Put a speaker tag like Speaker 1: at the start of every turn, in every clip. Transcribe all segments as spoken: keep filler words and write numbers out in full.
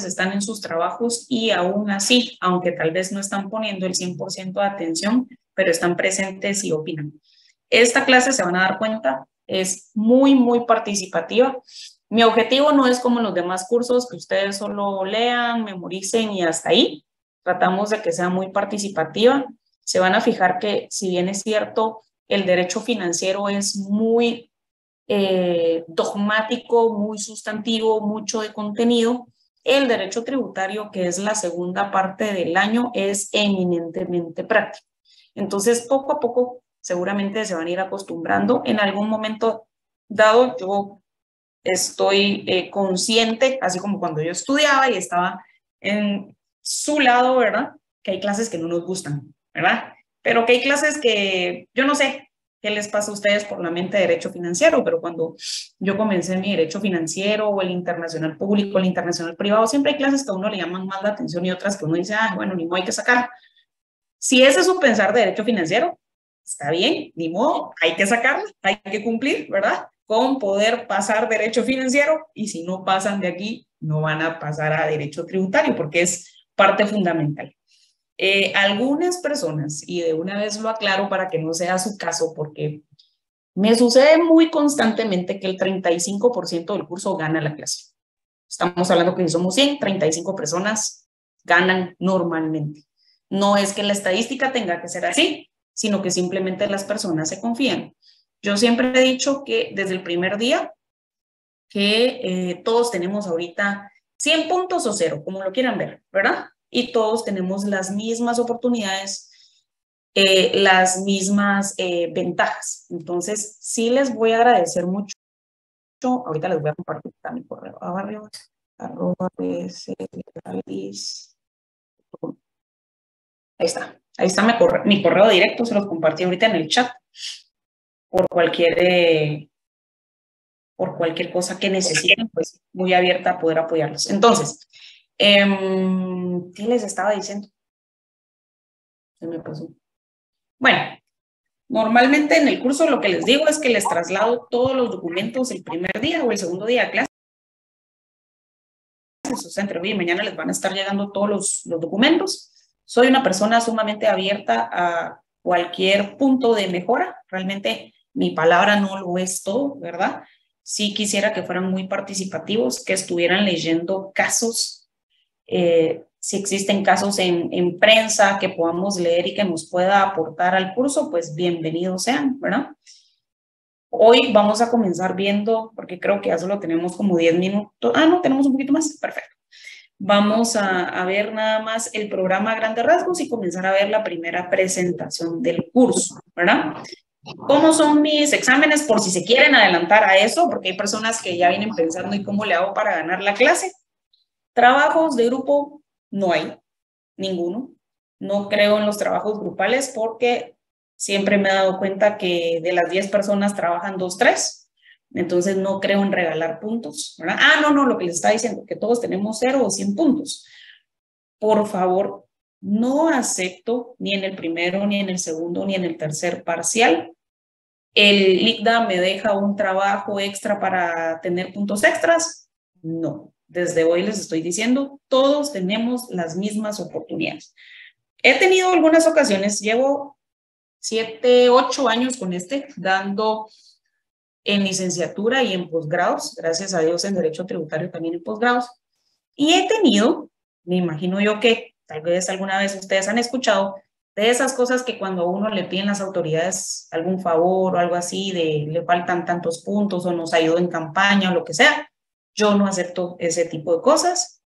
Speaker 1: estudiantes están en sus trabajos y aún así, aunque tal vez no están poniendo el cien por ciento de atención, pero están presentes y opinan. Esta clase, se van a dar cuenta, es muy, muy participativa. Mi objetivo no es como los demás cursos, que ustedes solo lean, memoricen y hasta ahí. Tratamos de que sea muy participativa. Se van a fijar que, si bien es cierto, el derecho financiero es muy eh, dogmático, muy sustantivo, mucho de contenido, el derecho tributario, que es la segunda parte del año, es eminentemente práctico. Entonces, poco a poco, seguramente se van a ir acostumbrando. En algún momento dado, yo estoy eh, consciente, así como cuando yo estudiaba y estaba en su lado, ¿verdad? Que hay clases que no nos gustan, ¿verdad? Pero que hay clases que, yo no sé qué les pasa a ustedes por la mente de derecho financiero, pero cuando yo comencé mi derecho financiero o el internacional público, el internacional privado, siempre hay clases que a uno le llaman más la atención y otras que uno dice, ah, bueno, ni modo, hay que sacar. Si ese es su pensar de derecho financiero, está bien, ni modo, hay que sacarlo, hay que cumplir, ¿verdad? Con poder pasar derecho financiero, y si no pasan de aquí, no van a pasar a derecho tributario, porque es parte fundamental. Eh, algunas personas, y de una vez lo aclaro para que no sea su caso, porque me sucede muy constantemente que el treinta y cinco por ciento del curso gana la clase. Estamos hablando que si somos cien, treinta y cinco personas ganan normalmente. No es que la estadística tenga que ser así, sino que simplemente las personas se confían. Yo siempre he dicho que desde el primer día, que eh, todos tenemos ahorita cien puntos o cero, como lo quieran ver, ¿verdad? Y todos tenemos las mismas oportunidades, eh, las mismas eh, ventajas. Entonces, sí les voy a agradecer mucho. Ahorita les voy a compartir mi correo. Barrios, arroba, ahí está. Ahí está mi correo, mi correo directo, se los compartí ahorita en el chat. Por cualquier, eh, por cualquier cosa que necesiten, pues muy abierta a poder apoyarlos. Entonces, eh, ¿qué les estaba diciendo? Se me pasó. Bueno, normalmente en el curso lo que les digo es que les traslado todos los documentos el primer día o el segundo día de clase. O sea, entre hoy y mañana les van a estar llegando todos los, los documentos. Soy una persona sumamente abierta a cualquier punto de mejora. Realmente mi palabra no lo es todo, ¿verdad? Sí quisiera que fueran muy participativos, que estuvieran leyendo casos, eh, si existen casos en, en prensa que podamos leer y que nos pueda aportar al curso, pues bienvenidos sean, ¿verdad? Hoy vamos a comenzar viendo, porque creo que ya solo tenemos como diez minutos. Ah, no, tenemos un poquito más. Perfecto. Vamos a, a ver nada más el programa a grandes rasgos y comenzar a ver la primera presentación del curso, ¿verdad? ¿Cómo son mis exámenes? Por si se quieren adelantar a eso, porque hay personas que ya vienen pensando ¿y cómo le hago para ganar la clase? Trabajos de grupo no hay, ninguno. No creo en los trabajos grupales porque siempre me he dado cuenta que de las diez personas trabajan dos, tres. Entonces no creo en regalar puntos, ¿verdad? Ah, no, no, lo que les está diciendo, que todos tenemos cero o cien puntos. Por favor, no acepto ni en el primero, ni en el segundo, ni en el tercer parcial. ¿El LICDA me deja un trabajo extra para tener puntos extras? No. Desde hoy les estoy diciendo, todos tenemos las mismas oportunidades. He tenido algunas ocasiones, llevo siete, ocho años con este, dando en licenciatura y en posgrados, gracias a Dios en Derecho Tributario también en posgrados, y he tenido, me imagino yo que tal vez alguna vez ustedes han escuchado, de esas cosas que cuando a uno le piden las autoridades algún favor o algo así, de le faltan tantos puntos o nos ayudó en campaña o lo que sea, yo no acepto ese tipo de cosas,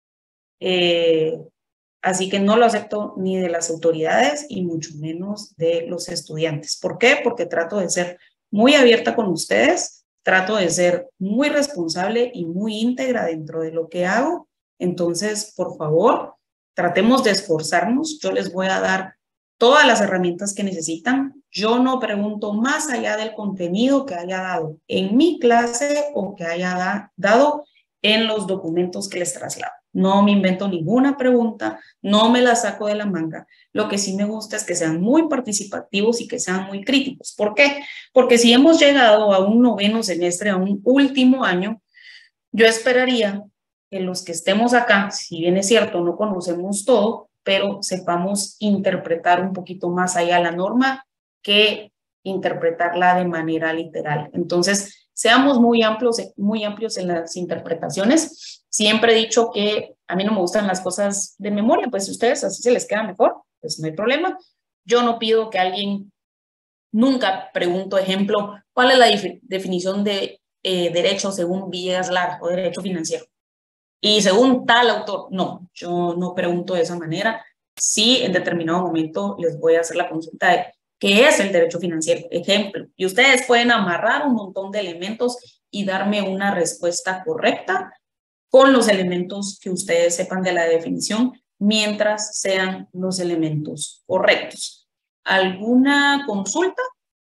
Speaker 1: eh, así que no lo acepto ni de las autoridades y mucho menos de los estudiantes. ¿Por qué? Porque trato de ser muy abierta con ustedes, trato de ser muy responsable y muy íntegra dentro de lo que hago. Entonces, por favor, tratemos de esforzarnos. Yo les voy a dar todas las herramientas que necesitan. Yo no pregunto más allá del contenido que haya dado en mi clase o que haya da, dado en los documentos que les traslado. No me invento ninguna pregunta, no me la saco de la manga. Lo que sí me gusta es que sean muy participativos y que sean muy críticos. ¿Por qué? Porque si hemos llegado a un noveno semestre, a un último año, yo esperaría que los que estemos acá, si bien es cierto, no conocemos todo, pero sepamos interpretar un poquito más allá la norma que interpretarla de manera literal. Entonces, seamos muy amplios, muy amplios en las interpretaciones. Siempre he dicho que a mí no me gustan las cosas de memoria, pues si ustedes así se les queda mejor, pues no hay problema. Yo no pido que alguien, nunca pregunto, ejemplo, ¿cuál es la definición de eh, derecho según Villegas Lara o derecho financiero? Y según tal autor, no, yo no pregunto de esa manera. Sí, en determinado momento les voy a hacer la consulta de qué es el derecho financiero, ejemplo. Y ustedes pueden amarrar un montón de elementos y darme una respuesta correcta con los elementos que ustedes sepan de la definición, mientras sean los elementos correctos. ¿Alguna consulta?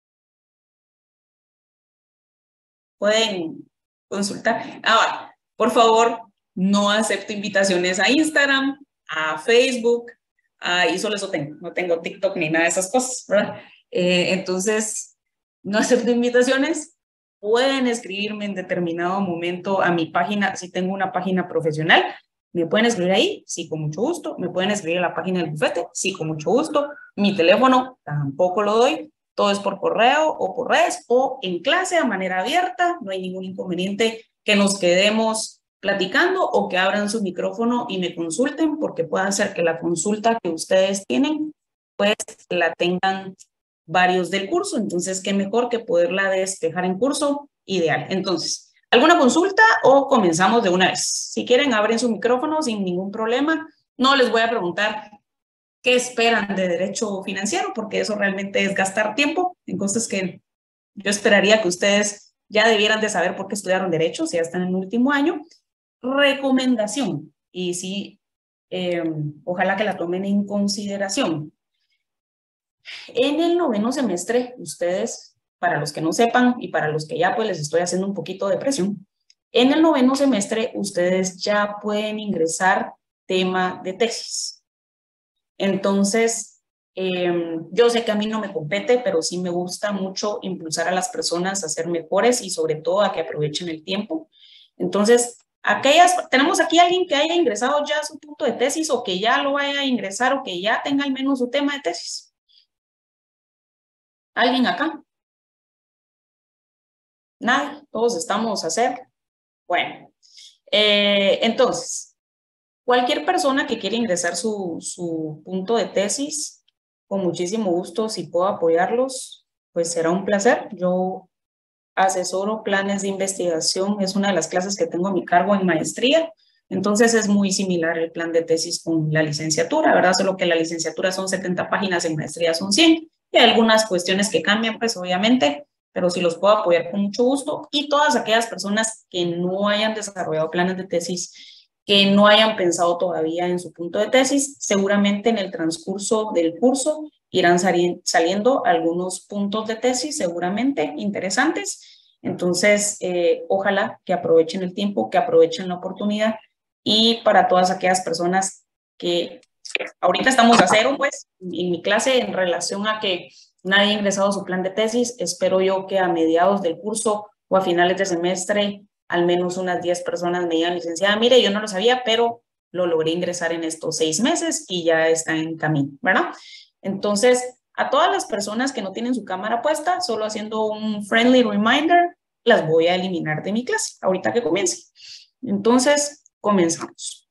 Speaker 1: Pueden consultar. Ahora, por favor, no acepto invitaciones a Instagram, a Facebook, a, y solo eso tengo, no tengo TikTok ni nada de esas cosas, ¿verdad? Eh, entonces, no acepto invitaciones. Pueden escribirme en determinado momento a mi página, si tengo una página profesional, me pueden escribir ahí, sí, con mucho gusto. Me pueden escribir a la página del bufete, sí, con mucho gusto. Mi teléfono tampoco lo doy. Todo es por correo o por redes o en clase a manera abierta. No hay ningún inconveniente que nos quedemos platicando o que abran su micrófono y me consulten, porque puede ser que la consulta que ustedes tienen, pues la tengan varios del curso. Entonces, qué mejor que poderla despejar en curso, ideal. Entonces, ¿alguna consulta o comenzamos de una vez? Si quieren, abren su micrófono sin ningún problema. No les voy a preguntar qué esperan de derecho financiero, porque eso realmente es gastar tiempo en cosas que yo esperaría que ustedes ya debieran de saber por qué estudiaron derecho, si ya están en el último año. Recomendación, y sí, eh, ojalá que la tomen en consideración. En el noveno semestre, ustedes, para los que no sepan y para los que ya pues les estoy haciendo un poquito de presión, en el noveno semestre ustedes ya pueden ingresar tema de tesis. Entonces, eh, yo sé que a mí no me compete, pero sí me gusta mucho impulsar a las personas a ser mejores y sobre todo a que aprovechen el tiempo. Entonces, aquellas, tenemos aquí a alguien que haya ingresado ya a su punto de tesis o que ya lo vaya a ingresar o que ya tenga al menos su tema de tesis. ¿Alguien acá? Nada, todos estamos a hacer. Bueno, eh, entonces, cualquier persona que quiera ingresar su, su punto de tesis, con muchísimo gusto, si puedo apoyarlos, pues será un placer. Yo asesoro planes de investigación, es una de las clases que tengo a mi cargo en maestría, entonces es muy similar el plan de tesis con la licenciatura, ¿verdad? Solo que la licenciatura son setenta páginas, en maestría son cien, y hay algunas cuestiones que cambian, pues obviamente, pero si los puedo apoyar con mucho gusto. Y todas aquellas personas que no hayan desarrollado planes de tesis, que no hayan pensado todavía en su punto de tesis, seguramente en el transcurso del curso irán sali saliendo algunos puntos de tesis seguramente interesantes. Entonces, eh, ojalá que aprovechen el tiempo, que aprovechen la oportunidad. Y para todas aquellas personas que ahorita estamos a cero, pues, en mi clase en relación a que nadie ha ingresado a su plan de tesis, espero yo que a mediados del curso o a finales de semestre, al menos unas diez personas me digan, licenciada, mire, yo no lo sabía, pero lo logré ingresar en estos seis meses y ya está en camino, ¿verdad? Entonces, a todas las personas que no tienen su cámara puesta, solo haciendo un friendly reminder, las voy a eliminar de mi clase ahorita que comience. Entonces, comenzamos.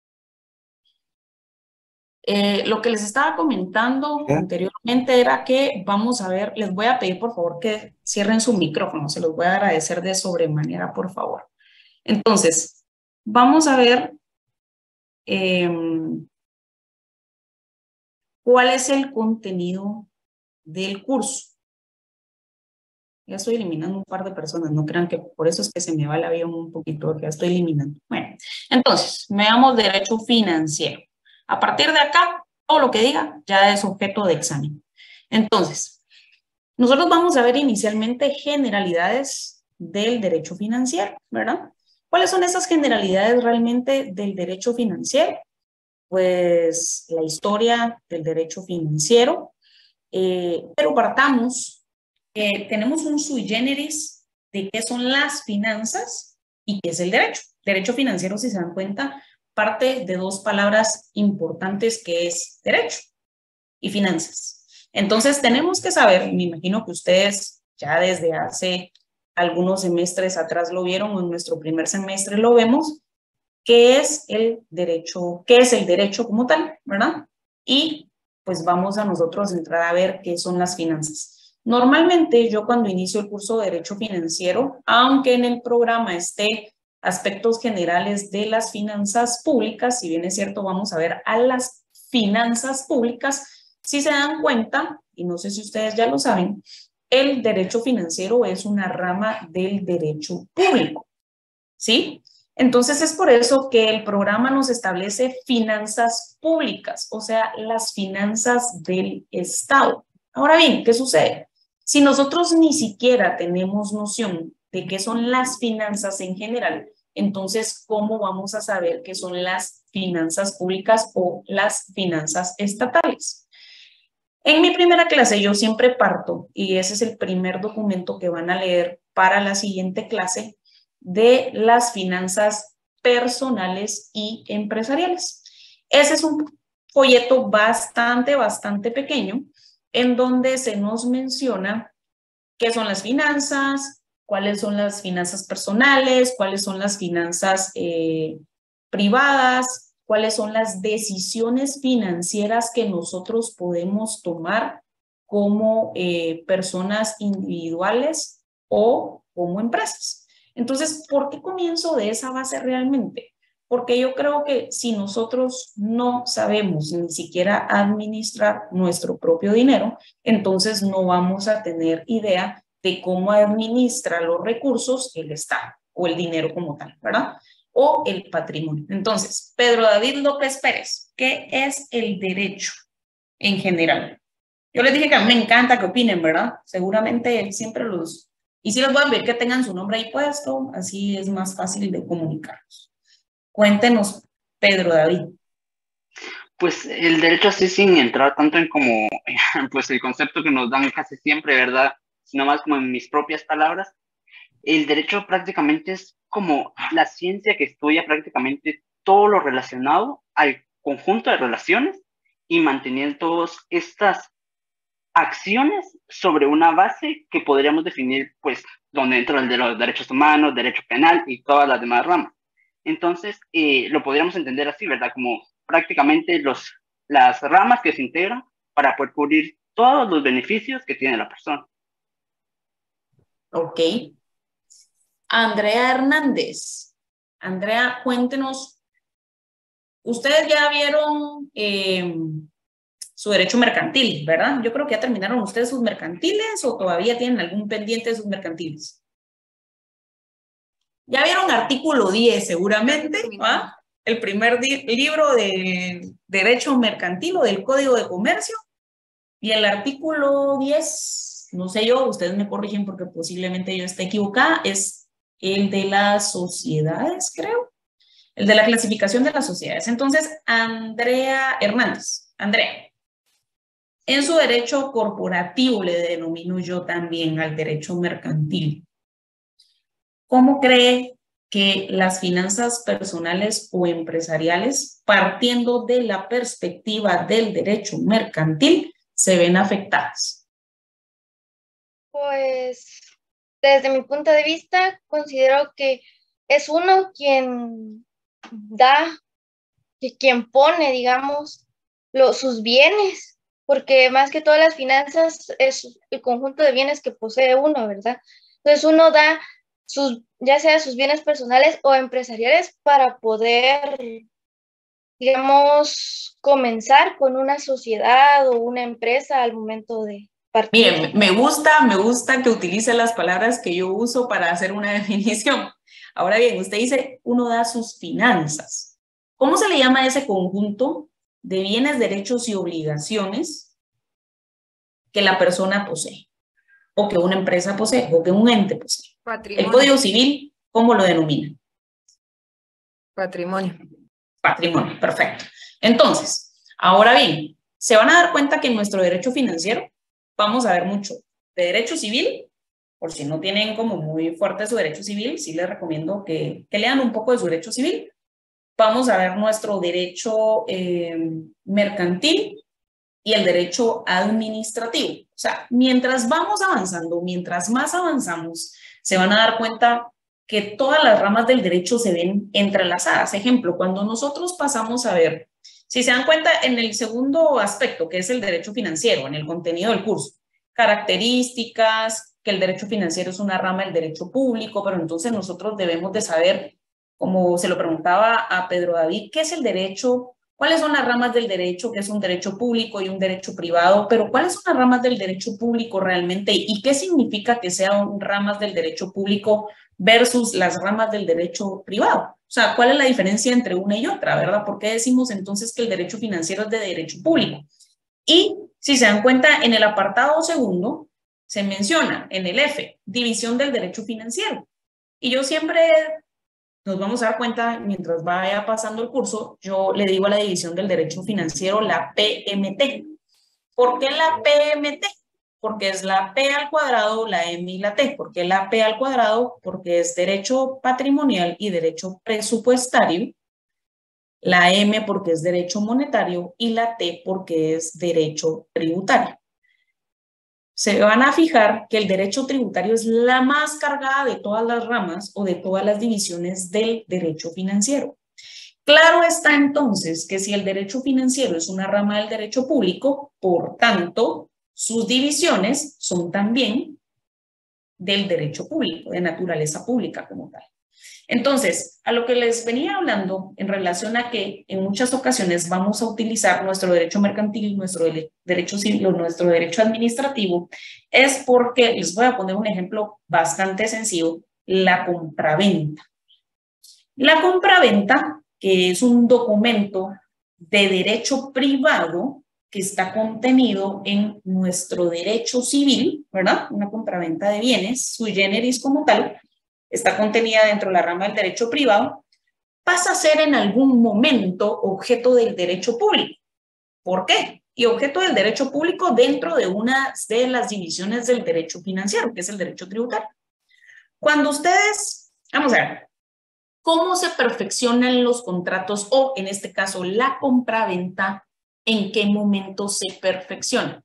Speaker 1: Eh, lo que les estaba comentando ¿Eh? anteriormente era que vamos a ver, les voy a pedir por favor que cierren su micrófono, se los voy a agradecer de sobremanera, por favor. Entonces, vamos a ver eh, cuál es el contenido del curso. Ya estoy eliminando un par de personas, no crean que por eso es que se me va el avión un poquito, porque ya estoy eliminando. Bueno, entonces, veamos derecho financiero. A partir de acá, todo lo que diga ya es objeto de examen. Entonces, nosotros vamos a ver inicialmente generalidades del derecho financiero, ¿verdad? ¿Cuáles son esas generalidades realmente del derecho financiero? Pues la historia del derecho financiero, eh, pero partamos, eh, tenemos un sui generis de qué son las finanzas ¿Y qué es el derecho? Derecho financiero, si se dan cuenta, parte de dos palabras importantes que es derecho y finanzas. Entonces tenemos que saber, me imagino que ustedes ya desde hace algunos semestres atrás lo vieron, o en nuestro primer semestre lo vemos, qué es el derecho, qué es el derecho como tal, ¿verdad? Y pues vamos a nosotros a entrar a ver qué son las finanzas. Normalmente yo cuando inicio el curso de Derecho Financiero, aunque en el programa esté aspectos generales de las finanzas públicas, si bien es cierto, vamos a ver a las finanzas públicas, si se dan cuenta, y no sé si ustedes ya lo saben, el derecho financiero es una rama del derecho público, ¿sí? Entonces es por eso que el programa nos establece finanzas públicas, o sea, las finanzas del Estado. Ahora bien, ¿qué sucede? Si nosotros ni siquiera tenemos noción de qué son las finanzas en general, entonces, ¿cómo vamos a saber qué son las finanzas públicas o las finanzas estatales? En mi primera clase yo siempre parto, y ese es el primer documento que van a leer para la siguiente clase, de las finanzas personales y empresariales. Ese es un folleto bastante, bastante pequeño, en donde se nos menciona qué son las finanzas, cuáles son las finanzas personales, cuáles son las finanzas eh, privadas, cuáles son las decisiones financieras que nosotros podemos tomar como eh, personas individuales o como empresas. Entonces, ¿por qué comienzo de esa base realmente? Porque yo creo que si nosotros no sabemos ni siquiera administrar nuestro propio dinero, entonces no vamos a tener idea de cómo administra los recursos el Estado o el dinero como tal, ¿verdad? O el patrimonio. Entonces, Pedro David López Pérez, ¿qué es el derecho en general? Yo les dije que a mí me encanta que opinen, ¿verdad? Seguramente siempre los... Y sí los voy a pedir que tengan su nombre ahí puesto, así es más fácil de comunicarlos. Cuéntenos, Pedro David.
Speaker 2: Pues el derecho así sin entrar tanto en como, pues el concepto que nos dan casi siempre, ¿verdad? Sino más como en mis propias palabras. El derecho prácticamente es como la ciencia que estudia prácticamente todo lo relacionado al conjunto de relaciones y manteniendo todas estas acciones sobre una base que podríamos definir, pues, donde entra el de los derechos humanos, derecho penal y todas las demás ramas. Entonces, eh, lo podríamos entender así, ¿verdad? Como prácticamente los, las ramas que se integran para poder cubrir todos los beneficios que tiene la persona.
Speaker 1: Ok. Andrea Hernández. Andrea, cuéntenos, ustedes ya vieron eh, su derecho mercantil, ¿verdad? Yo creo que ya terminaron ustedes sus mercantiles o todavía tienen algún pendiente de sus mercantiles. Ya vieron artículo diez seguramente, ¿ah? El primer libro de Derecho Mercantil o del Código de Comercio. Y el artículo diez, no sé yo, ustedes me corrigen porque posiblemente yo esté equivocada, es el de las sociedades, creo. El de la clasificación de las sociedades. Entonces, Andrea Hernández, Andrea, en su derecho corporativo le denomino yo también al derecho mercantil. ¿Cómo cree que las finanzas personales o empresariales, partiendo de la perspectiva del derecho mercantil, se ven afectadas?
Speaker 3: Pues desde mi punto de vista, considero que es uno quien da, que quien pone, digamos, lo, sus bienes, porque más que todas las finanzas es el conjunto de bienes que posee uno, ¿verdad? Entonces uno da sus, ya sea sus bienes personales o empresariales para poder, digamos, comenzar con una sociedad o una empresa al momento de partir.
Speaker 1: Bien, me gusta, me gusta que utilice las palabras que yo uso para hacer una definición. Ahora bien, usted dice, uno da sus finanzas. ¿Cómo se le llama a ese conjunto de bienes, derechos y obligaciones que la persona posee? O que una empresa posee, o que un ente posee.
Speaker 4: Patrimonio.
Speaker 1: El Código Civil, ¿cómo lo denomina?
Speaker 4: Patrimonio.
Speaker 1: Patrimonio, perfecto. Entonces, ahora bien, se van a dar cuenta que en nuestro derecho financiero vamos a ver mucho de derecho civil por si no tienen como muy fuerte su derecho civil, sí les recomiendo que, que lean un poco de su derecho civil. Vamos a ver nuestro derecho eh, mercantil y el derecho administrativo. O sea, mientras vamos avanzando, mientras más avanzamos, se van a dar cuenta que todas las ramas del derecho se ven entrelazadas. Ejemplo, cuando nosotros pasamos a ver, si se dan cuenta en el segundo aspecto, que es el derecho financiero, en el contenido del curso, características, que el derecho financiero es una rama del derecho público, pero entonces nosotros debemos de saber, como se lo preguntaba a Pedro David, ¿qué es el derecho? ¿Cuáles son las ramas del derecho? ¿Qué es un derecho público y un derecho privado? Pero ¿cuáles son las ramas del derecho público realmente? ¿Y qué significa que sean ramas del derecho público versus las ramas del derecho privado? O sea, ¿cuál es la diferencia entre una y otra, verdad? ¿Por qué decimos entonces que el derecho financiero es de derecho público? Y si se dan cuenta, en el apartado segundo se menciona en el F, división del derecho financiero. Y yo siempre, nos vamos a dar cuenta, mientras vaya pasando el curso, yo le digo a la división del derecho financiero la P M T. ¿Por qué la P M T? Porque es la P al cuadrado, la M y la T. ¿Por qué la P al cuadrado? Porque es derecho patrimonial y derecho presupuestario. La M porque es derecho monetario y la T porque es derecho tributario. Se van a fijar que el derecho tributario es la más cargada de todas las ramas o de todas las divisiones del derecho financiero. Claro está entonces que si el derecho financiero es una rama del derecho público, por tanto, sus divisiones son también del derecho público, de naturaleza pública como tal. Entonces, a lo que les venía hablando en relación a que en muchas ocasiones vamos a utilizar nuestro derecho mercantil, nuestro derecho civil o nuestro derecho administrativo, es porque, les voy a poner un ejemplo bastante sencillo, la compraventa. La compraventa, que es un documento de derecho privado que está contenido en nuestro derecho civil, ¿verdad? Una compraventa de bienes, sui generis como tal, está contenida dentro de la rama del derecho privado, pasa a ser en algún momento objeto del derecho público. ¿Por qué? Y objeto del derecho público dentro de una de las divisiones del derecho financiero, que es el derecho tributario. Cuando ustedes, vamos a ver, ¿cómo se perfeccionan los contratos o, en este caso, la compraventa? ¿En qué momento se perfecciona?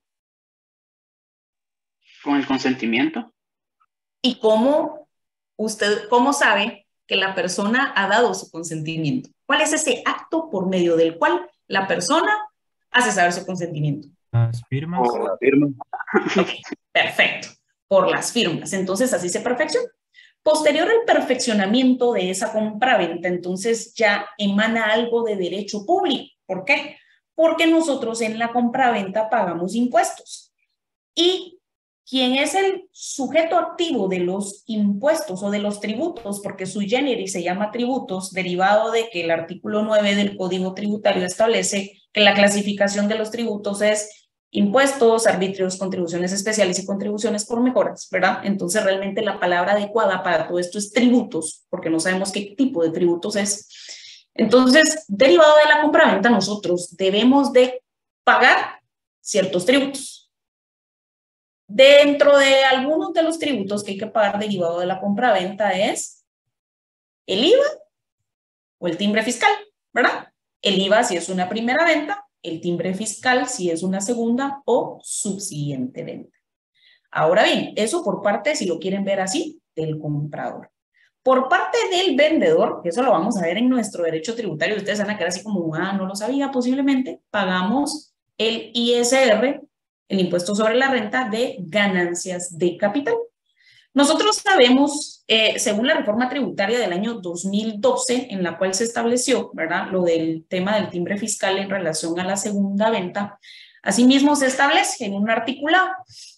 Speaker 2: Con el consentimiento.
Speaker 1: ¿Y cómo usted, cómo sabe que la persona ha dado su consentimiento? ¿Cuál es ese acto por medio del cual la persona hace saber su consentimiento?
Speaker 4: Las firmas.
Speaker 2: Por la firma.
Speaker 1: Okay, perfecto. Por las firmas. Entonces, así se perfecciona. Posterior al perfeccionamiento de esa compraventa, entonces ya emana algo de derecho público. ¿Por qué? Porque nosotros en la compraventa pagamos impuestos. Y quien es el sujeto activo de los impuestos o de los tributos, porque sui generis se llama tributos, derivado de que el artículo nueve del Código Tributario establece que la clasificación de los tributos es impuestos, arbitrios, contribuciones especiales y contribuciones por mejoras, ¿verdad? Entonces realmente la palabra adecuada para todo esto es tributos, porque no sabemos qué tipo de tributos es. Entonces, derivado de la compraventa, nosotros debemos de pagar ciertos tributos. Dentro de algunos de los tributos que hay que pagar derivado de la compraventa es el I V A o el timbre fiscal, ¿verdad? El I V A si es una primera venta, el timbre fiscal si es una segunda o subsiguiente venta. Ahora bien, eso por parte, si lo quieren ver así, del comprador. Por parte del vendedor, que eso lo vamos a ver en nuestro derecho tributario, ustedes van a quedar así como, ah, no lo sabía, posiblemente, pagamos el I S R, el impuesto sobre la renta de ganancias de capital. Nosotros sabemos, eh, según la reforma tributaria del año dos mil doce, en la cual se estableció, ¿verdad?, lo del tema del timbre fiscal en relación a la segunda venta, asimismo se establece en un articulado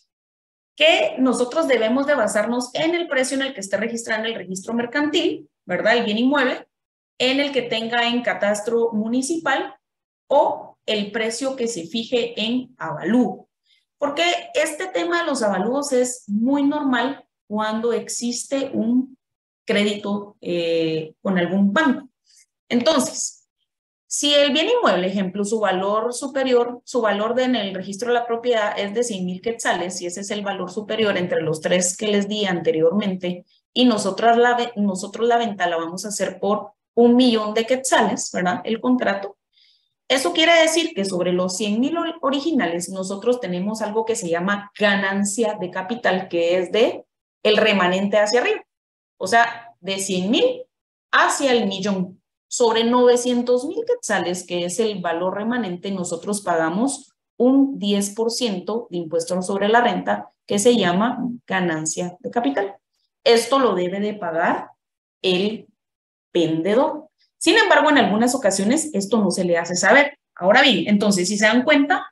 Speaker 1: que nosotros debemos de basarnos en el precio en el que esté registrado en el registro mercantil, ¿verdad?, el bien inmueble, en el que tenga en catastro municipal o el precio que se fije en avalúo. Porque este tema de los avalúos es muy normal cuando existe un crédito eh, con algún banco. Entonces, Si el bien inmueble, ejemplo, su valor superior, su valor de, en el registro de la propiedad es de cien mil quetzales, y ese es el valor superior entre los tres que les di anteriormente, y nosotros la, nosotros la venta la vamos a hacer por un millón de quetzales, ¿verdad? El contrato. Eso quiere decir que sobre los cien mil originales nosotros tenemos algo que se llama ganancia de capital, que es de el remanente hacia arriba. O sea, de cien mil hacia el millón. Sobre novecientos mil quetzales, que es el valor remanente, nosotros pagamos un diez por ciento de impuesto sobre la renta, que se llama ganancia de capital. Esto lo debe de pagar el vendedor. Sin embargo, en algunas ocasiones esto no se le hace saber. Ahora bien, entonces, si se dan cuenta,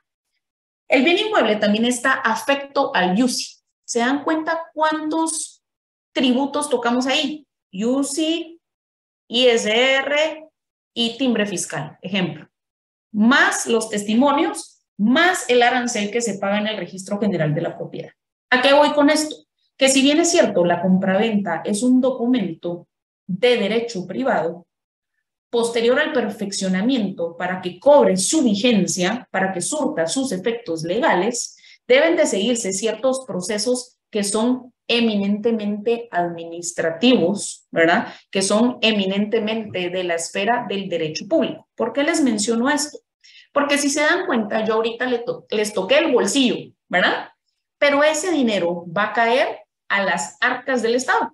Speaker 1: el bien inmueble también está afecto al U C I. ¿Se dan cuenta cuántos tributos tocamos ahí? U C I, I S R y timbre fiscal, ejemplo. Más los testimonios, más el arancel que se paga en el registro general de la propiedad. ¿A qué voy con esto? Que si bien es cierto, la compraventa es un documento de derecho privado, posterior al perfeccionamiento para que cobre su vigencia, para que surta sus efectos legales, deben de seguirse ciertos procesos que son eminentemente administrativos, ¿verdad? Que son eminentemente de la esfera del derecho público. ¿Por qué les menciono esto? Porque si se dan cuenta, yo ahorita les, to les toqué el bolsillo, ¿verdad? Pero ese dinero va a caer a las arcas del Estado,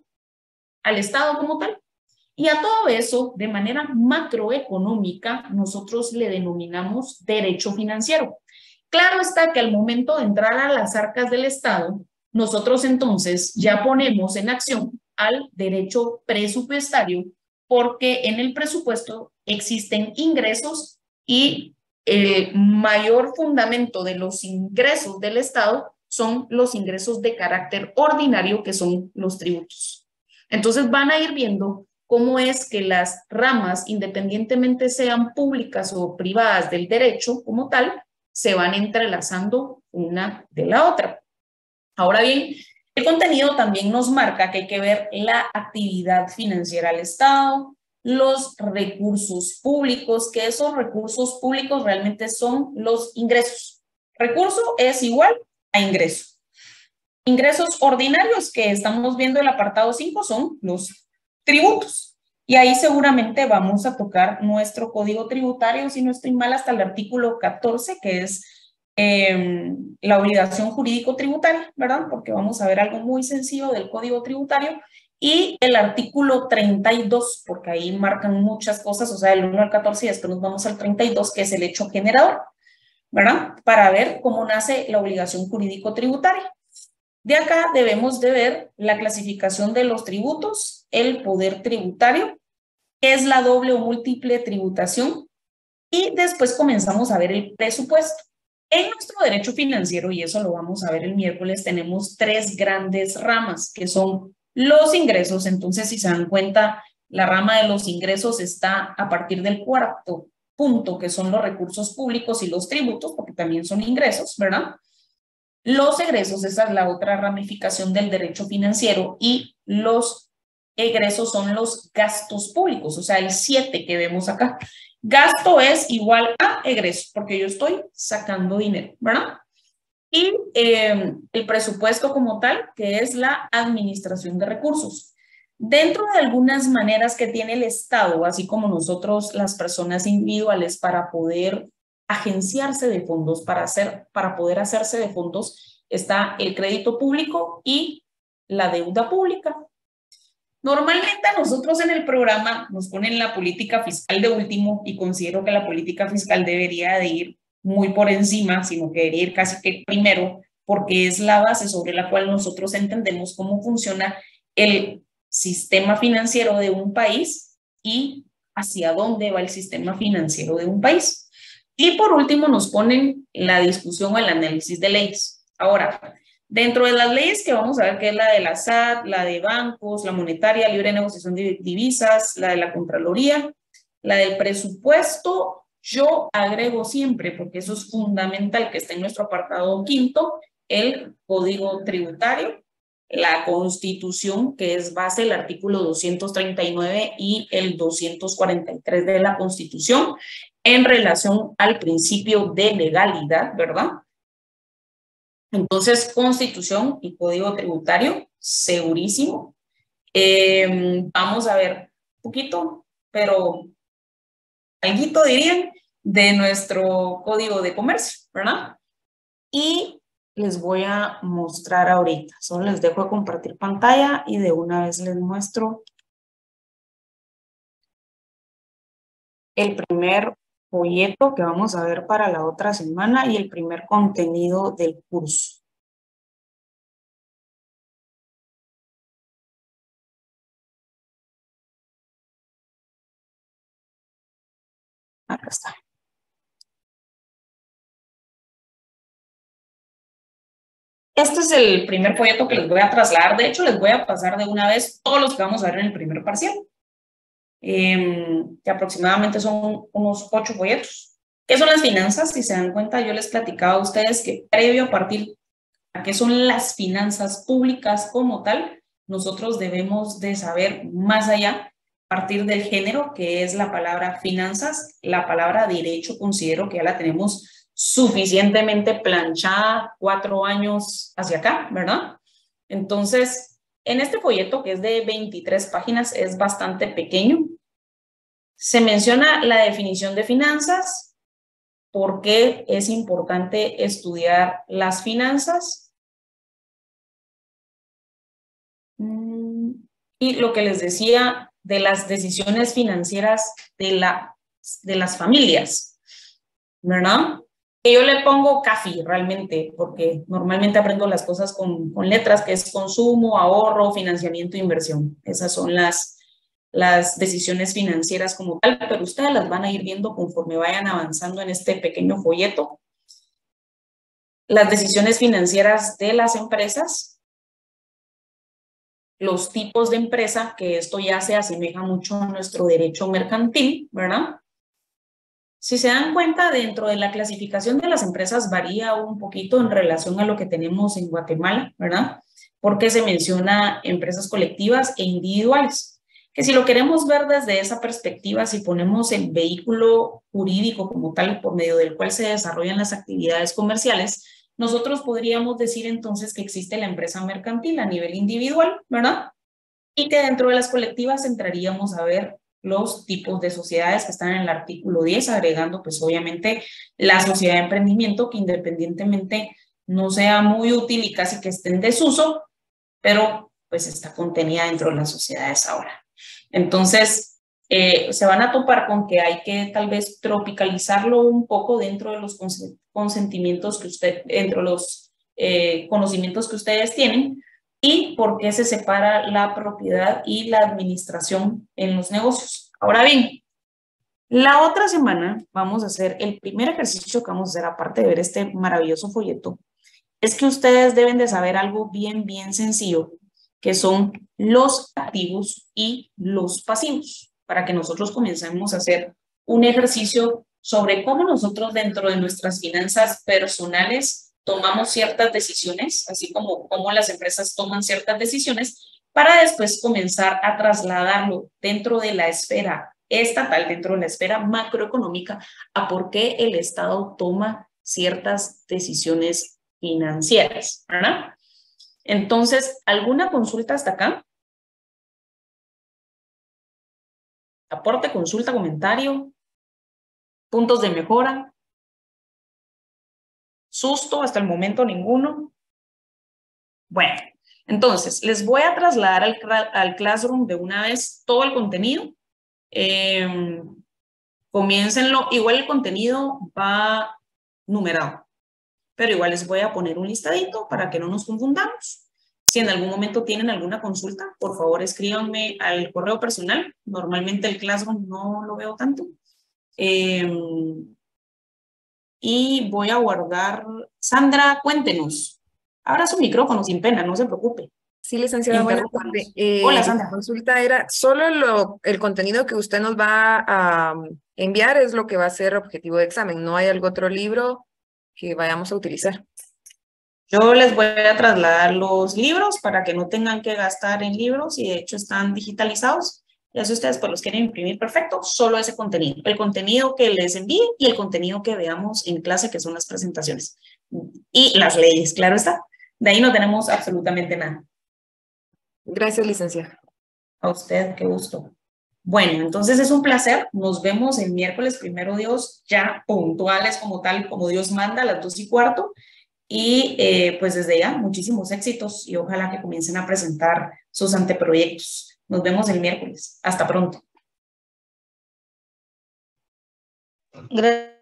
Speaker 1: al Estado como tal. Y a todo eso, de manera macroeconómica, nosotros le denominamos derecho financiero. Claro está que al momento de entrar a las arcas del Estado, nosotros entonces ya ponemos en acción al derecho presupuestario, porque en el presupuesto existen ingresos y el mayor fundamento de los ingresos del Estado son los ingresos de carácter ordinario, que son los tributos. Entonces van a ir viendo cómo es que las ramas, independientemente sean públicas o privadas del derecho como tal, se van entrelazando una de la otra. Ahora bien, el contenido también nos marca que hay que ver la actividad financiera del Estado, los recursos públicos, que esos recursos públicos realmente son los ingresos. Recurso es igual a ingreso. Ingresos ordinarios, que estamos viendo el apartado cinco, son los tributos. Y ahí seguramente vamos a tocar nuestro código tributario, si no estoy mal, hasta el artículo catorce, que es eh, la obligación jurídico-tributaria, ¿verdad? Porque vamos a ver algo muy sencillo del código tributario. Y el artículo treinta y dos, porque ahí marcan muchas cosas, o sea, el uno al catorce, y después nos vamos al treinta y dos, que es el hecho generador, ¿verdad? Para ver cómo nace la obligación jurídico-tributaria. De acá debemos de ver la clasificación de los tributos, el poder tributario, que es la doble o múltiple tributación, y después comenzamos a ver el presupuesto. En nuestro derecho financiero, y eso lo vamos a ver el miércoles, tenemos tres grandes ramas, que son los ingresos. Entonces, si se dan cuenta, la rama de los ingresos está a partir del cuarto punto, que son los recursos públicos y los tributos, porque también son ingresos, ¿verdad? Los egresos, esa es la otra ramificación del derecho financiero, y los egresos son los gastos públicos, o sea, el siete que vemos acá. Gasto es igual a egreso, porque yo estoy sacando dinero, ¿verdad? Y eh, el presupuesto como tal, que es la administración de recursos. Dentro de algunas maneras que tiene el Estado, así como nosotros, las personas individuales, para poder agenciarse de fondos, para, hacer, para poder hacerse de fondos, está el crédito público y la deuda pública. Normalmente a nosotros en el programa nos ponen la política fiscal de último, y considero que la política fiscal debería de ir muy por encima, sino que debería ir casi que primero, porque es la base sobre la cual nosotros entendemos cómo funciona el sistema financiero de un país y hacia dónde va el sistema financiero de un país. Y por último nos ponen la discusión o el análisis de leyes. Ahora, dentro de las leyes que vamos a ver, que es la de la S A T, la de bancos, la monetaria, libre negociación de divisas, la de la Contraloría, la del presupuesto, yo agrego siempre, porque eso es fundamental, que esté en nuestro apartado quinto, el código tributario, la Constitución, que es base del artículo doscientos treinta y nueve y el doscientos cuarenta y tres de la Constitución, en relación al principio de legalidad, ¿verdad? Entonces, Constitución y Código Tributario, segurísimo. Eh, vamos a ver un poquito, pero alguito dirían, de nuestro Código de Comercio, ¿verdad? Y les voy a mostrar ahorita. Solo les dejo de compartir pantalla y de una vez les muestro el primer folleto que vamos a ver para la otra semana y el primer contenido del curso. Acá está. Este es el primer folleto que les voy a trasladar. De hecho, les voy a pasar de una vez todos los que vamos a ver en el primer parcial. Eh, que aproximadamente son unos ocho folletos. ¿Qué son las finanzas? Si se dan cuenta, yo les platicaba a ustedes que previo a partir a qué son las finanzas públicas como tal, nosotros debemos de saber más allá, a partir del género, que es la palabra finanzas, la palabra derecho, considero que ya la tenemos suficientemente planchada cuatro años hacia acá, ¿verdad? Entonces, en este folleto, que es de veintitrés páginas, es bastante pequeño. Se menciona la definición de finanzas, por qué es importante estudiar las finanzas. Y lo que les decía de las decisiones financieras de, la, de las familias, ¿verdad? Que yo le pongo C A F I realmente, porque normalmente aprendo las cosas con, con letras, que es consumo, ahorro, financiamiento e inversión. Esas son las, las decisiones financieras como tal, pero ustedes las van a ir viendo conforme vayan avanzando en este pequeño folleto. Las decisiones financieras de las empresas, los tipos de empresa, que esto ya se asemeja mucho a nuestro derecho mercantil, ¿verdad? Si se dan cuenta, dentro de la clasificación de las empresas varía un poquito en relación a lo que tenemos en Guatemala, ¿verdad? Porque se menciona empresas colectivas e individuales. Que si lo queremos ver desde esa perspectiva, si ponemos el vehículo jurídico como tal, por medio del cual se desarrollan las actividades comerciales, nosotros podríamos decir entonces que existe la empresa mercantil a nivel individual, ¿verdad? Y que dentro de las colectivas entraríamos a ver los tipos de sociedades que están en el artículo diez, agregando pues obviamente la sociedad de emprendimiento, que independientemente no sea muy útil y casi que esté en desuso, pero pues está contenida dentro de las sociedades ahora. Entonces, eh, se van a topar con que hay que tal vez tropicalizarlo un poco dentro de los consentimientos que usted, dentro de los eh, conocimientos que ustedes tienen, y por qué se separa la propiedad y la administración en los negocios. Ahora bien, la otra semana vamos a hacer el primer ejercicio que vamos a hacer, aparte de ver este maravilloso folleto, es que ustedes deben de saber algo bien, bien sencillo, que son los activos y los pasivos, para que nosotros comencemos a hacer un ejercicio sobre cómo nosotros dentro de nuestras finanzas personales tomamos ciertas decisiones, así como cómo las empresas toman ciertas decisiones, para después comenzar a trasladarlo dentro de la esfera estatal, dentro de la esfera macroeconómica, a por qué el Estado toma ciertas decisiones financieras, ¿verdad? Entonces, ¿alguna consulta hasta acá? Aporte, consulta, comentario, puntos de mejora. Susto, hasta el momento ninguno. Bueno, entonces, les voy a trasladar al, al Classroom de una vez todo el contenido. Eh, comiéncenlo, igual el contenido va numerado, pero igual les voy a poner un listadito para que no nos confundamos. Si en algún momento tienen alguna consulta, por favor escríbanme al correo personal. Normalmente el Classroom no lo veo tanto. Eh, y voy a guardar. Sandra, cuéntenos. Abra su micrófono sin pena, no se preocupe.
Speaker 4: Sí, licenciada, buenas tardes. Eh,
Speaker 1: Hola, Sandra.
Speaker 4: La consulta era, solo lo, el contenido que usted nos va a um, enviar es lo que va a ser objetivo de examen. ¿No hay algún otro libro que vayamos a utilizar?
Speaker 1: Yo les voy a trasladar los libros para que no tengan que gastar en libros, y de hecho están digitalizados. Ya si ustedes pues los quieren imprimir, perfecto, solo ese contenido. El contenido que les envíe y el contenido que veamos en clase, que son las presentaciones. Y las leyes, claro está. De ahí no tenemos absolutamente nada.
Speaker 4: Gracias, licenciada.
Speaker 1: A usted, qué gusto. Bueno, entonces es un placer. Nos vemos el miércoles, primero Dios, ya puntuales como tal, como Dios manda, a las dos y cuarto. Y eh, pues desde ya, muchísimos éxitos y ojalá que comiencen a presentar sus anteproyectos. Nos vemos el miércoles. Hasta pronto.
Speaker 3: Gracias.